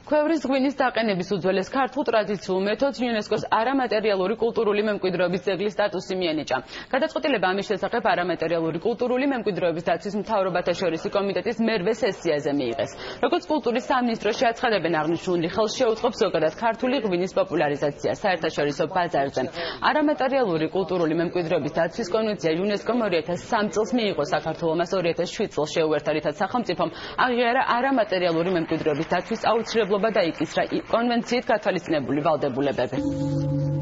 Ქვევრის ღვინის დაყენების უძველეს ქართულ ტრადიციულ მეთოდს იუნესკოს არამატერიალური კულტურული მემკვიდრეობის ძეგლის სტატუსი მიენიჭა. გადაწყვეტილება ამის შესახებ არამატერიალური კულტურული მემკვიდრეობის დაცვის მთავრობათა შორისი კომიტეტის მერვე სესიაზე მიიღეს. როგორც კულტურის სამინისტროში აცხადებენ, აღნიშნული ხელს შეუწყობს ზოგადად ქართული ღვინის პოპულარიზაცია საერთაშორისო ბაზარზე. არამატერიალური კულტურული მემკვიდრეობის დაცვის კონვენცია იუნესკომ 2003 წელს მიიღო საქართველოს 2007 წელს შეუერთა, რითაც სახელმწიფომ აღიარა არამატერიალური მემკვიდრეობის დაცვის აუცილებლობა და იკისრა კონვენციით გათვალისწინებული ვალდებულებები.